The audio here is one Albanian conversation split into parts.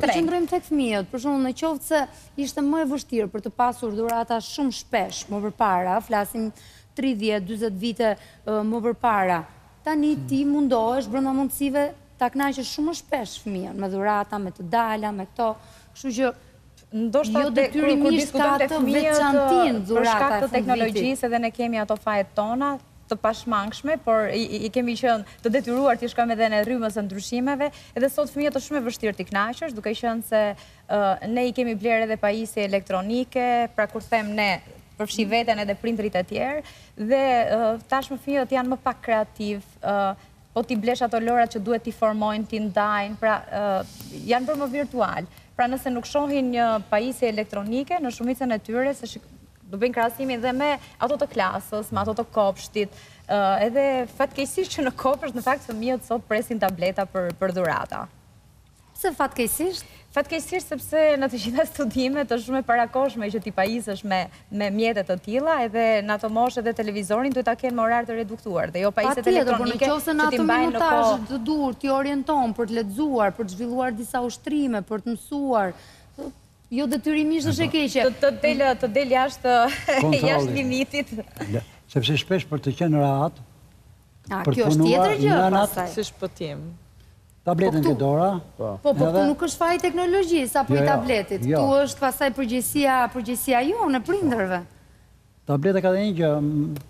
përqendrojmë tek fëmijët, për shembull në qoftë se ishte më e vështirë për të pasur dhurata shumë shpesh më përpara, flasim 30-40 vite më përpara. Tani ti mundohesh brenda mundësive ta kënaqësh shumë më shpesh fëmijën me dhurata, me të dala, me këto. Kështu që ndoshta kur diskutojmë te fëmijët për shkak të teknologjisë edhe ne kemi ato fajet tona të pashmangshme, por i kemi qenë të detyruar të shkojmë edhe në rrymës së ndryshimeve, edhe sot fëmijët është shumë e vështirë t'i kënaqësh, duke qenë se ne i kemi blerë edhe pajisje elektronike, pra kur them ne përfshi veten edhe prindrit e tjerë, dhe tashmë fëmijët janë më pak kreativ, po t'i blesh ato lërat që duhet t'i formojnë, t'i ndajnë, pra janë bërë më virtual. Pra nëse nuk shohin një pajisje elektronike, në shumicën e tyre, se do bëjnë krahasimin dhe me ato të klasës, me ato të kopshtit, edhe fatkeqësisht që në kopsht, në fakt, fëmijët sot presin tableta për dhurata. Pse fatkeqësisht? Fatkeqësisht sepse në të gjitha studimet është shumë e parakoshme që ti pajisësh me mjete të tilla, edhe në ato moshë edhe televizorin duhet ta kenë me orar të reduktuar, dhe jo pajisjet elektronike që ti mbajnë në kohë. Të dur, ti orienton për të lexuar, për të zhvilluar disa ushtrime, për të mësuar. Jo detyrimisht është e keqe. Të del jashtë limitit. Sepse shpesh për të qenë rahat, kjo është tjetër gjë pastaj. Si shpëtim. Tabletën ke dora. Po këtu nuk është faji teknologjisë apo i tabletit. Këtu është pastaj përgjegjësia jonë e prindërve. Tableta ka dhe një gjë,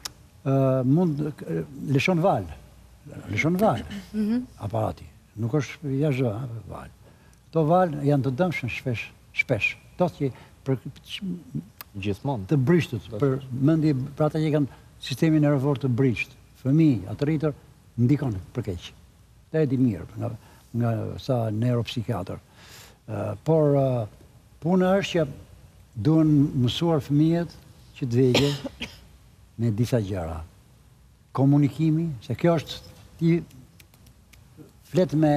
mund lëshon val. Lëshon val aparati. Nuk është jashtë val. Këto val janë të dëmshëm shpesh. Do që gjithmonë të brishtut, për mendje për ata që kanë sistemi nervor të brisht, fëmijë, atë rritër, ndikon për keq. Dhe e di mirë, nga sa neuropsikiatër. Por puna është që duen mësuar fëmijët që të vegje me disa gjëra. Komunikimi, se kjo është, ti flet me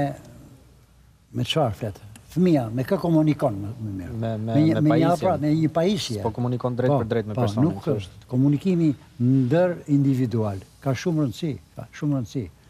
çfarë flet? Fëmija, me kë komunikon më mirë? Me një pajisje. Po komunikon drejt për drejt me personin. Nuk është. Komunikimi ndër individual ka shumë rëndësi.